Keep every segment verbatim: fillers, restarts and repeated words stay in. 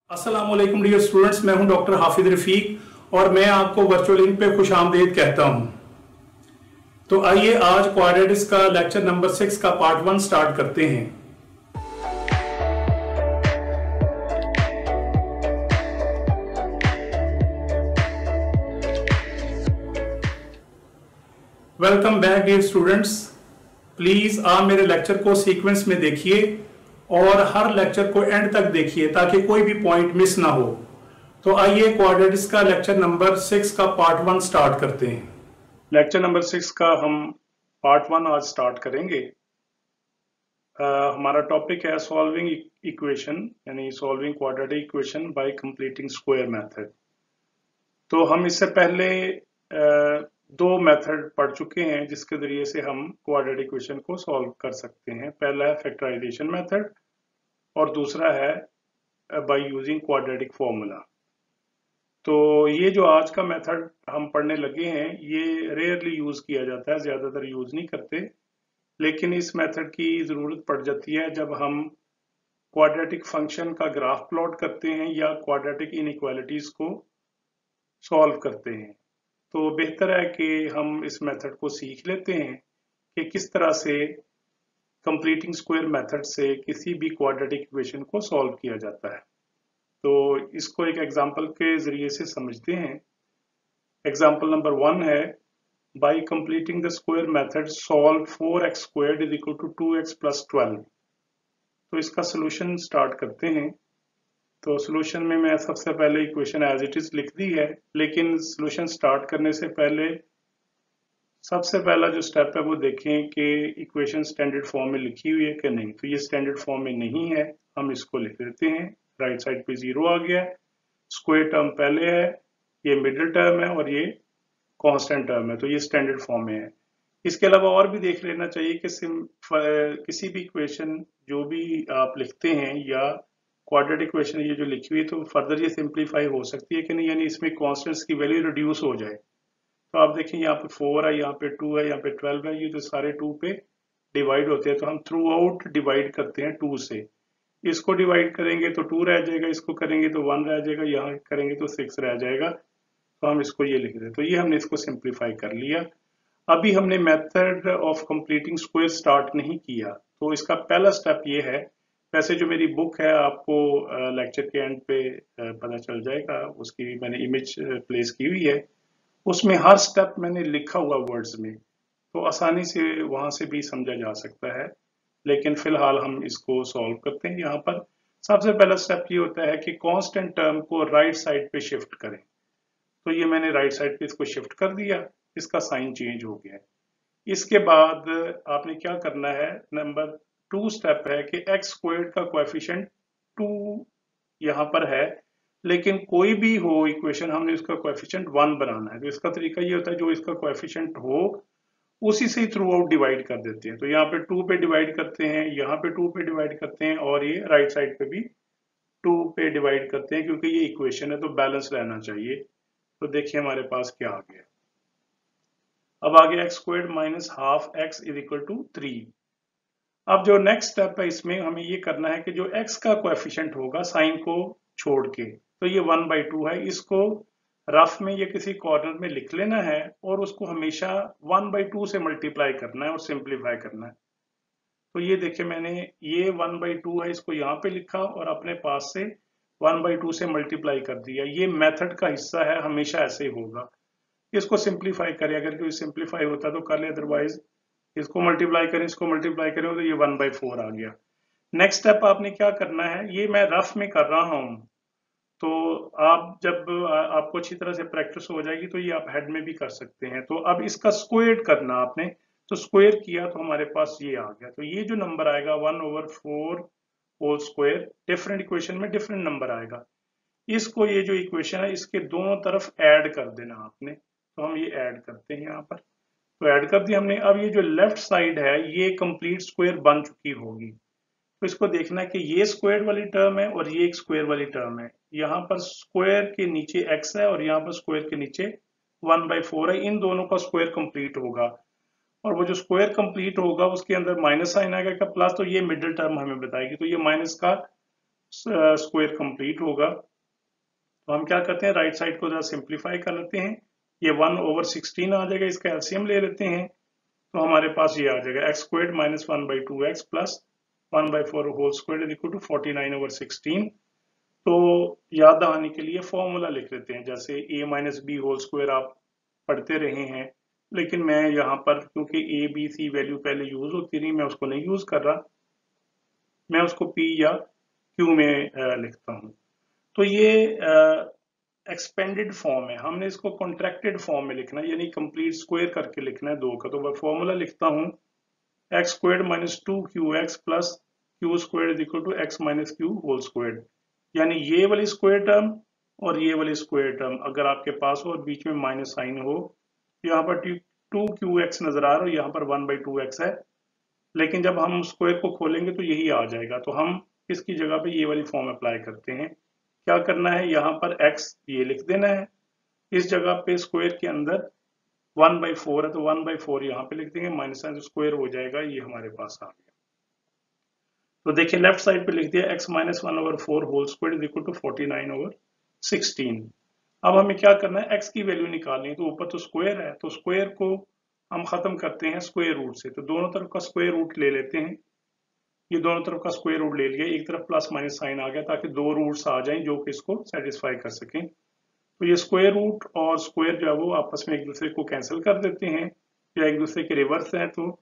अस्सलामुअलैकुम dear students, मैं हूं डॉक्टर हाफिज रफीक और मैं आपको वर्चुअल लिंक पे खुश आमदीद कहता हूं। तो आइए आज क्वाड्रेटिक्स का लेक्चर नंबर सिक्स का पार्ट वन स्टार्ट करते हैं। Welcome back dear students, please आप मेरे लेक्चर को सीक्वेंस में देखिए और हर लेक्चर को एंड तक देखिए ताकि कोई भी पॉइंट मिस ना हो। तो आइए क्वाड्रेटिक्स का लेक्चर नंबर सिक्स का पार्ट वन स्टार्ट करते हैं। लेक्चर नंबर सिक्स का हम पार्ट वन आज स्टार्ट करेंगे। uh, हमारा टॉपिक है सॉल्विंग इक्वेशन, यानी solving quadratic equation by completing square method. तो हम इससे पहले uh, दो मेथड पढ़ चुके हैं जिसके जरिए से हम क्वाड्रेटिक इक्वेशन को सॉल्व कर सकते हैं। पहला है फैक्टराइजेशन मेथड और दूसरा है बाय यूजिंग क्वाड्रेटिक फॉर्मूला। तो ये जो आज का मेथड हम पढ़ने लगे हैं ये रेयरली यूज किया जाता है, ज्यादातर यूज नहीं करते, लेकिन इस मेथड की जरूरत पड़ जाती है जब हम क्वाड्रेटिक फंक्शन का ग्राफ प्लॉट करते हैं या क्वाड्रेटिक इनइक्वालिटीज को सॉल्व करते हैं। तो बेहतर है कि हम इस मेथड को सीख लेते हैं कि किस तरह से कंप्लीटिंग स्क्वायर मेथड से किसी भी क्वाड्रेटिक इक्वेशन को सॉल्व किया जाता है। तो इसको एक एग्जांपल के जरिए से समझते हैं। एग्जांपल नंबर वन है, by completing the square method solve four x squared is equal to two x plus twelve. तो इसका सोल्यूशन स्टार्ट करते हैं। तो सोल्यूशन में मैं सबसे पहले इक्वेशन एज इट इज लिख दी है, लेकिन सोल्यूशन स्टार्ट करने से पहले सबसे पहला जो स्टेप है वो देखें कि इक्वेशन स्टैंडर्ड फॉर्म में लिखी हुई है कि नहीं। तो ये स्टैंडर्ड फॉर्म में नहीं है, हम इसको लिख देते हैं। राइट साइड पे जीरो आ गया, स्क्वायर टर्म पहले है, ये मिडिल टर्म है और ये कांस्टेंट टर्म है, तो ये स्टैंडर्ड फॉर्म में है। इसके अलावा और भी देख लेना चाहिए कि सिम, किसी भी इक्वेशन जो भी आप लिखते हैं या क्वाड्रेटिक इक्वेशन ये जो लिखी हुई है तो फर्दर ये सिंप्लीफाई हो सकती है कि नहीं, यानी इसमें कॉन्स्टेंट्स की वैल्यू रिड्यूस हो जाए। तो आप देखें यहाँ पे फोर है, यहाँ पे टू है, यहाँ पे ट्वेल्व है, ये जो सारे टू पे डिवाइड होते हैं तो हम थ्रू आउट डिवाइड करते हैं टू से। इसको डिवाइड करेंगे तो टू रह जाएगा, इसको करेंगे तो वन रह जाएगा, यहाँ करेंगे तो सिक्स रह जाएगा। तो हम इसको ये लिख दें। तो ये हमने इसको सिंप्लीफाई कर लिया। अभी हमने method of completing square start नहीं किया, तो इसका पहला स्टेप ये है। वैसे जो मेरी बुक है आपको लेक्चर के एंड पे पता चल जाएगा, उसकी भी मैंने इमेज प्लेस की हुई है, उसमें हर स्टेप मैंने लिखा हुआ वर्ड्स में, तो आसानी से वहां से भी समझा जा सकता है। लेकिन फिलहाल हम इसको सॉल्व करते हैं। यहाँ पर सबसे पहला स्टेप ये होता है कि कांस्टेंट टर्म को राइट साइड पे शिफ्ट करें। तो ये मैंने राइट साइड पे इसको शिफ्ट कर दिया, इसका साइन चेंज हो गया है। इसके बाद आपने क्या करना है, नंबर टू स्टेप है कि एक्स स्क्वायर्ड का कोएफिशिएंट टू यहाँ पर है, लेकिन कोई भी हो इक्वेशन हमने उसका कोएफिशिएंट वन बनाना है। तो इसका तरीका ये होता है जो इसका कोएफिशिएंट हो उसी से थ्रू आउट डिवाइड कर देते हैं। तो यहाँ पे टू पे डिवाइड करते हैं, यहाँ पे टू पे डिवाइड करते हैं और ये राइट साइड पे भी टू पे डिवाइड करते हैं, क्योंकि ये इक्वेशन है तो बैलेंस रहना चाहिए। तो देखिए हमारे पास क्या आ गया। अब आ गया x squared minus half x is equal to three. अब जो नेक्स्ट स्टेप है इसमें हमें ये करना है कि जो एक्स का कोएफिशिएंट होगा साइन को छोड़ के, तो ये वन बाई टू है, इसको रफ में ये किसी कॉर्नर में लिख लेना है और उसको हमेशा वन बाई टू से मल्टीप्लाई करना है और सिंप्लीफाई करना है। तो ये देखिए मैंने ये वन बाई टू है, इसको यहाँ पे लिखा और अपने पास से वन बाई टू से मल्टीप्लाई कर दिया। ये मेथड का हिस्सा है, हमेशा ऐसे ही होगा। इसको सिंप्लीफाई करें, अगर कोई सिंप्लीफाई होता तो कर ले, अदरवाइज इसको मल्टीप्लाई करें, इसको मल्टीप्लाई करें तो ये वन बाई फोर आ गया। नेक्स्ट स्टेप आपने क्या करना है, ये मैं रफ में कर रहा हूं, तो आप जब आपको अच्छी तरह से प्रैक्टिस हो जाएगी तो ये आप हेड में भी कर सकते हैं। तो अब इसका स्क्वायर करना आपने, तो स्क्वायर किया तो हमारे पास ये आ गया। तो ये जो नंबर आएगा one over four whole square, different equation में डिफरेंट नंबर आएगा। इसको ये जो इक्वेशन है इसके दोनों तरफ ऐड कर देना आपने। तो हम ये ऐड करते हैं यहाँ पर, तो ऐड कर दिया हमने। अब ये जो लेफ्ट साइड है ये कंप्लीट स्क्वायर बन चुकी होगी। तो इसको देखना है कि ये स्क्वायर वाली टर्म है और ये एक स्क्वायर वाली टर्म है। यहाँ पर स्क्वायर के नीचे x है और यहाँ पर स्क्वायर के नीचे वन बाई फोर है, इन दोनों का स्क्वायर कंप्लीट होगा और वो जो स्क्वायर कंप्लीट होगा उसके अंदर माइनस साइन आएगा का प्लस, तो ये मिडिल टर्म हमें बताएगी। तो ये माइनस का स्क्वायर कंप्लीट होगा। तो हम क्या करते हैं, राइट साइड को जरा सिंप्लीफाई कर लेते हैं। ये वन ओवर सिक्सटीन आ जाएगा, इसका एलसीएम ले लेते हैं तो हमारे पास ये आ जाएगा x square minus one by two x plus one by four whole square is equal to forty nine over sixteen. तो याद आने के लिए फॉर्मूला लिख लेते हैं, जैसे A minus B whole square आप पढ़ते रहे हैं, लेकिन मैं यहाँ पर क्योंकि ए बी सी वैल्यू पहले यूज होती रही, मैं उसको नहीं यूज कर रहा, मैं उसको पी या क्यू में आ, लिखता हूँ। तो ये एक्सपेंडेड फॉर्म है, हमने इसको कॉन्ट्रैक्टेड फॉर्म में लिखना है, यानी कंप्लीट स्क्वायर करके लिखना है दो का। तो मैं फॉर्मूला लिखता हूँ x square minus two q x plus q square is equal to x minus q whole square. यानी ये वाली स्क्वायर टर्म और ये वाली स्क्वायर टर्म अगर आपके पास हो और बीच में माइनस साइन हो, यहाँ पर टू क्यू एक्स नजर आ रहा है, यहाँ पर वन बाई टू एक्स है, लेकिन जब हम स्क्वायर को खोलेंगे तो यही आ जाएगा। तो हम इसकी जगह पे ये वाली फॉर्म अप्लाई करते हैं। क्या करना है, यहाँ पर x ये लिख देना है, इस जगह पे स्क्वायर के अंदर वन बाई फोर है तो वन बाई फोर यहाँ पे लिख देंगे, माइनस साइन स्क्वायर हो जाएगा, ये हमारे पास आ गया। तो देखिए लेफ्ट साइड पे लिख दिया x minus one over four whole square is equal to forty nine over sixteen. अब हमें क्या करना है, x की वैल्यू निकालनी है। तो ऊपर तो स्क्वायर है, तो स्क्वायर को हम खत्म करते हैं स्क्वायर रूट से, तो दोनों तरफ का स्क्वायर रूट ले लेते हैं। ये दोनों तरफ का स्क्वायर रूट ले लिया, एक तरफ प्लस माइनस साइन आ गया ताकि दो रूट्स आ जाएं जो कि इसको सेटिस्फाई कर सकें। तो ये स्क्वायर रूट और स्क्वायर जो है वो आपस में एक दूसरे को कैंसिल कर देते हैं, या एक दूसरे के रिवर्स हैं तो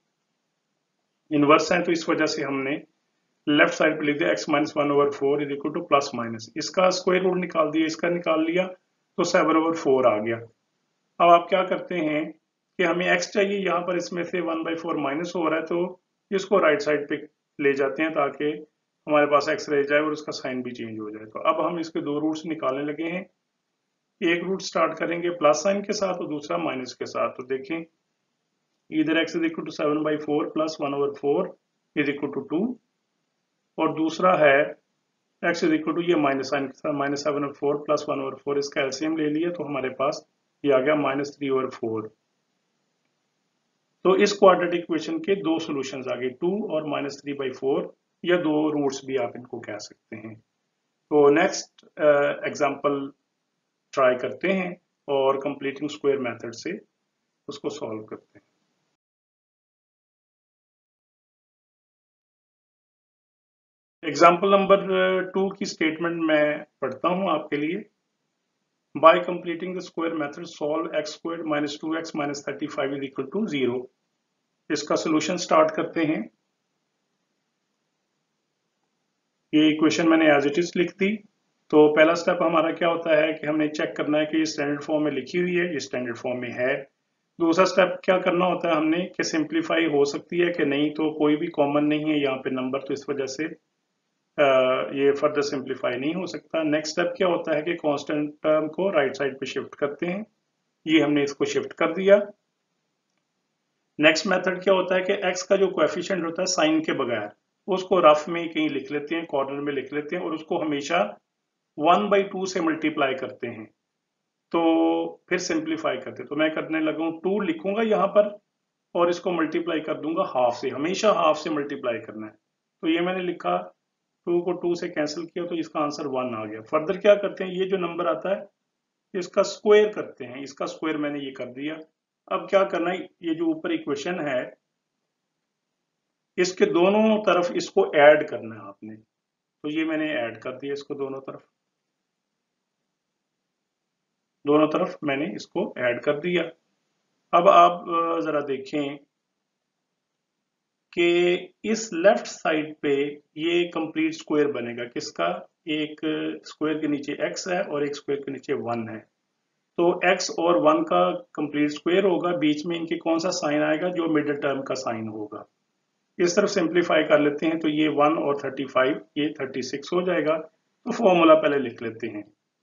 इनवर्स हैं, तो इस वजह से हमने लेफ्ट साइड पे लिख दिया x minus one over four is equal to plus minus, इसका स्क्वायर रूट निकाल दिया, इसका निकाल लिया तो सेवन ओवर फोर आ गया। अब आप क्या करते हैं कि हमें x चाहिए, यहाँ पर इसमें से वन बाई फोर माइनस हो रहा है, तो इसको राइट साइड पे ले जाते हैं ताकि हमारे पास x रह जाए और उसका साइन भी चेंज हो जाए। तो अब हम इसके दो रूट्स निकालने लगे हैं, एक रूट स्टार्ट करेंगे प्लस साइन के साथ और दूसरा माइनस के साथ। तो देखें इधर x is equal to seven by four plus one over four is equal to two, और दूसरा है x इज इक्वल टू ये माइनस साइन के साथ minus seven over four plus one over four, इसका एलसीएम ले लिया तो हमारे पास ये आ गया माइनस थ्री ओवर फोर। तो इस क्वाड्रेटिक इक्वेशन के दो सॉल्यूशंस आ गए, टू और माइनस थ्री बाई फोर, या दो रूट्स भी आप इनको कह सकते हैं। तो नेक्स्ट एग्जांपल ट्राई करते हैं और कंप्लीटिंग स्क्वायर मेथड से उसको सॉल्व करते हैं। एग्जांपल नंबर टू की स्टेटमेंट मैं पढ़ता हूं आपके लिए। By completing the square method solve x square minus two x minus thirty five is equal to zero. इसका सोल्यूशन स्टार्ट करते हैं। ये इक्वेशन मैंने एज इट इज लिख दी। तो पहला स्टेप हमारा क्या होता है कि हमने चेक करना है कि ये स्टैंडर्ड फॉर्म में लिखी हुई है, ये स्टैंडर्ड फॉर्म में है। दूसरा स्टेप क्या करना होता है हमने कि सिंप्लीफाई हो सकती है कि नहीं, तो कोई भी कॉमन नहीं है यहाँ पे नंबर, तो इस वजह से आ, ये फर्दर सिंप्लीफाई नहीं हो सकता। नेक्स्ट स्टेप क्या होता है कि कांस्टेंट टर्म को राइट साइड पे शिफ्ट करते हैं, ये हमने इसको शिफ्ट कर दिया। नेक्स्ट मेथड क्या होता है कि x का जो कोएफिशिएंट होता है साइन के बगैर, उसको रफ में कहीं लिख लेते हैं, कॉर्नर में लिख लेते हैं, और उसको हमेशा वन बाई टू से मल्टीप्लाई करते हैं, तो फिर सिंप्लीफाई करते हैं। तो मैं करने लगा हूँ, टू लिखूंगा यहाँ पर और इसको मल्टीप्लाई कर दूंगा हाफ से, हमेशा हाफ से मल्टीप्लाई करना है। तो ये मैंने लिखा, टू को टू से कैंसिल किया तो इसका आंसर वन आ गया। फर्दर क्या करते हैं, ये जो नंबर आता है इसका स्क्वायर करते हैं, इसका स्क्वायर मैंने ये कर दिया। अब क्या करना है, ये जो ऊपर इक्वेशन है इसके दोनों तरफ इसको ऐड करना है आपने, तो ये मैंने ऐड कर दिया इसको दोनों तरफ, दोनों तरफ मैंने इसको ऐड कर दिया। अब आप जरा देखें कि इस लेफ्ट साइड पे ये कंप्लीट स्क्वायर बनेगा किसका, एक स्क्वायर के नीचे x है और एक स्क्वायर के नीचे वन है, तो x और वन का कंप्लीट स्क्वायर होगा, बीच में इनके कौन सा साइन आएगा, जो मिडिल टर्म का साइन होगा। इस तरफ सिंप्लीफाई कर लेते हैं, तो ये वन और थर्टी फाइव ये थर्टी सिक्स हो जाएगा। तो फॉर्मूला पहले लिख लेते हैं,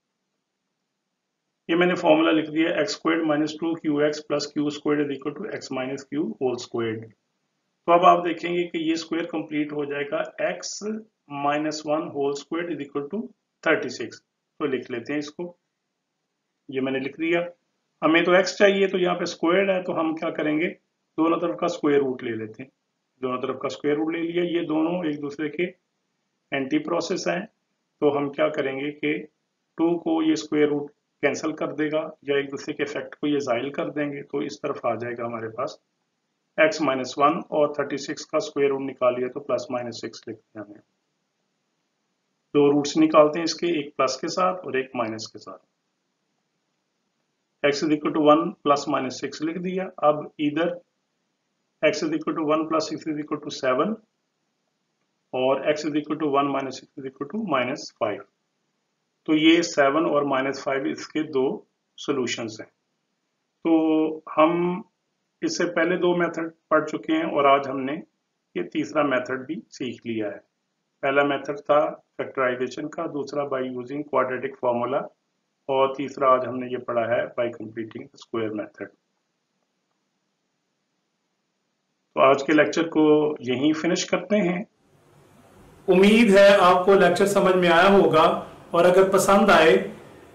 ये मैंने फॉर्मूला लिख दिया, x squared minus two q x plus q squared is equal to x minus q whole squared. तो अब आप देखेंगे कि ये स्क्वायर कंप्लीट हो जाएगा, x minus one whole squared is equal to thirty six. तो लिख लेते हैं इसको, ये मैंने लिख दिया। हमें तो x चाहिए, तो यहाँ पे स्क्वायर्ड है, तो हम क्या करेंगे, दोनों तरफ का स्क्वायर रूट ले लेते हैं। दोनों तरफ का स्क्वायर रूट ले लिया, ये दोनों एक दूसरे के एंटी प्रोसेस हैं, तो हम क्या करेंगे कि टू को ये स्क्वायर रूट कैंसिल कर देगा या एक दूसरे के इफेक्ट को ये जाइल कर देंगे, तो इस तरफ आ जाएगा हमारे पास x माइनस वन और थर्टी सिक्स का स्क्वायर रूट निकालिए तो प्लस माइनस सिक्स लिखते हैं। हमें दो रूट्स निकालते हैं इसके, एक प्लस के साथ और एक माइनस के साथ। x is equal to one plus minus six लिख दिया। अब इधर x is equal to one plus six is equal to seven और x is equal to one minus six is equal to minus five. तो ये seven और minus five इसके दो सॉल्यूशंस हैं। तो हम इससे पहले दो मेथड पढ़ चुके हैं और आज हमने ये तीसरा मेथड भी सीख लिया है। पहला मेथड था फैक्टराइजेशन का, दूसरा बाय यूजिंग क्वाड्रेटिक फार्मूला और तीसरा आज हमने ये पढ़ा है बाय कंप्लीटिंग स्क्वायर मेथड। तो आज के लेक्चर को यहीं फिनिश करते हैं। उम्मीद है आपको लेक्चर समझ में आया होगा और अगर पसंद आए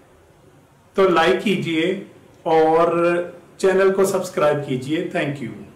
तो लाइक कीजिए और चैनल को सब्सक्राइब कीजिए। Thank you.